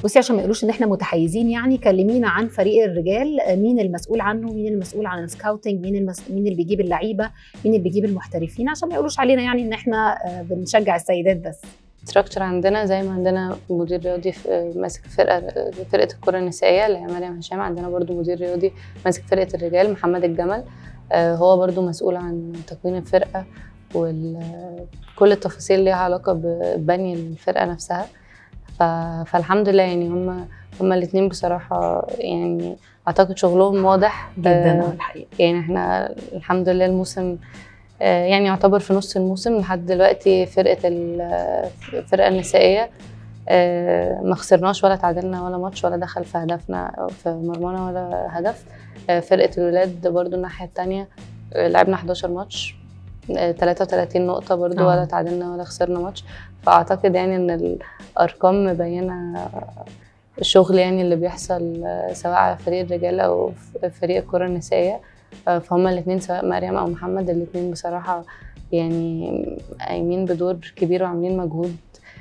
بصي عشان ما يقولوش ان احنا متحيزين، يعني كلمينا عن فريق الرجال، مين المسؤول عنه، مين المسؤول عن السكاوتنج، مين اللي بيجيب اللعيبه، مين اللي بيجيب المحترفين، عشان ما يقولوش علينا يعني ان احنا بنشجع السيدات بس. ستراكشر عندنا زي ما عندنا مدير رياضي ماسك فرقه الكره النسائيه اللي هي مريم هشام، عندنا برضو مدير رياضي ماسك فرقه الرجال محمد الجمل، هو برضو مسؤول عن تكوين الفرقه وكل التفاصيل اللي ليها علاقه ببني الفرقه نفسها. فالحمد لله يعني هما الاثنين بصراحه يعني اعتقد شغلهم واضح جدا الحقيقه. يعني احنا الحمد لله الموسم يعني يعتبر في نص الموسم لحد دلوقتي. الفرقه النسائيه ما خسرناش ولا تعادلنا ولا ماتش ولا دخل في هدفنا في مرمانا ولا هدف. فرقه الولاد برضو الناحيه الثانيه لعبنا 11 ماتش 33 نقطه برضو ولا تعادلنا ولا خسرنا ماتش. فاعتقد يعني ان الارقام مبينه الشغل يعني اللي بيحصل سواء على فريق الرجال او فريق الكره النسائيه. فهم الاثنين سواء مريم او محمد الاثنين بصراحه يعني قايمين بدور كبير وعاملين مجهود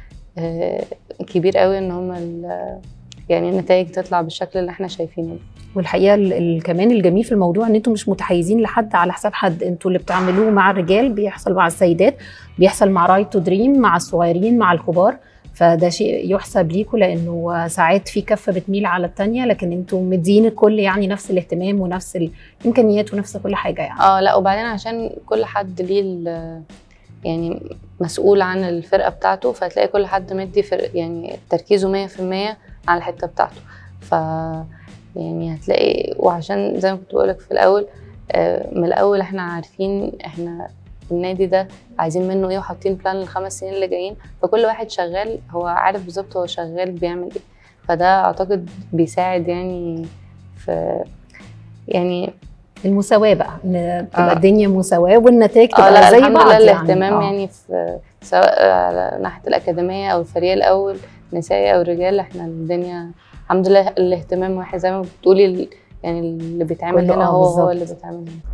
كبير قوي ان هم يعني النتائج تطلع بالشكل اللي احنا شايفينه. والحقيقه كمان الجميل في الموضوع ان انتم مش متحيزين لحد على حساب حد، انتوا اللي بتعملوه مع الرجال بيحصل مع السيدات، بيحصل مع رايت تو دريم، مع الصغيرين مع الكبار، فده شيء يحسب ليكم لانه ساعات في كفه بتميل على الثانيه، لكن انتم مدين الكل يعني نفس الاهتمام ونفس الامكانيات ونفس كل حاجه يعني. لا وبعدين عشان كل حد ليه يعني مسؤول عن الفرقه بتاعته، فتلاقي كل حد مدي يعني تركيزه 100% على الحته بتاعته. ف يعني هتلاقي، وعشان زي ما كنت بقولك في الاول من الاول احنا عارفين احنا النادي ده عايزين منه ايه وحاطين بلان ل5 سنين اللي جايين، فكل واحد شغال هو عارف بالظبط هو شغال بيعمل ايه. فده اعتقد بيساعد يعني في يعني المساواة بقى، ان تبقى الدنيا مساواة والنتائج تبقى زي الحمد بعض لله. يعني. الاهتمام يعني في سواء على ناحية الأكاديمية أو الفريق الأول نسائي أو رجال، احنا الدنيا الحمد لله الاهتمام واحد زي ما بتقولي، يعني اللي بيتعمل هنا هو اللي بيتعمل هنا.